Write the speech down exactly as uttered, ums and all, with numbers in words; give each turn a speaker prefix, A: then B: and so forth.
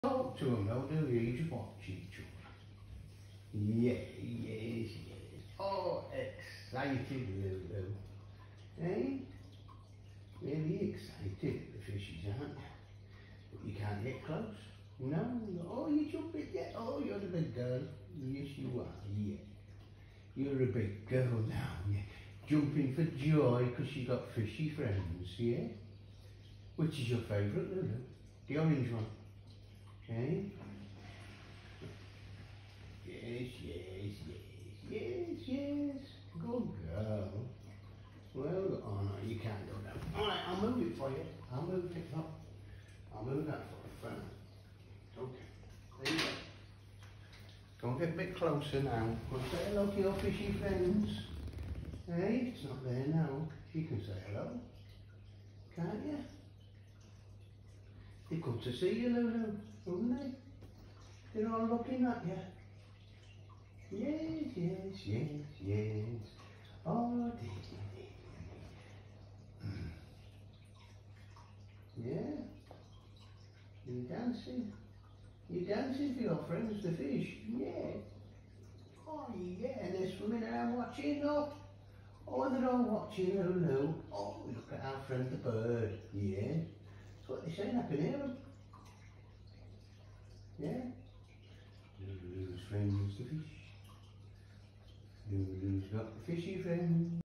A: Talk to them though, do you? You just watch each other. Yeah, yes, yes. Oh, excited, Lulu. Eh? Really excited, the fishies, aren't you? But you can't get close. No? Oh, you jumping yet? Oh, you're a big girl. Yes, you are, yeah. You're a big girl now, yeah. Jumping for joy because you got fishy friends, yeah? Which is your favourite, Lulu? The orange one. Okay? Yes, yes, yes, yes, yes. Good girl. Well, oh no, you can't go down. Alright, I'll move it for you. I'll move it up. I'll move that for you. Fine. Okay. There you go. Go and get a bit closer now. Go and say hello to your fishy friends. Hey, it's not there now. You can say hello. Can't you? They come to see you, Lulu, haven't they? They're all looking at you. Yes, yes, yes, yes. Oh, dear, dear, dear. Yeah? You dancing? You dancing for your friends, the fish? Yeah. Oh, yeah, and they're swimming around watching, look. Oh, they're all watching, Lulu. Oh, look at our friend the bird. Yeah. That's what they're saying, I can hear them. Yeah? Lulu's friends, the fish. Lulu's got the fishy friends.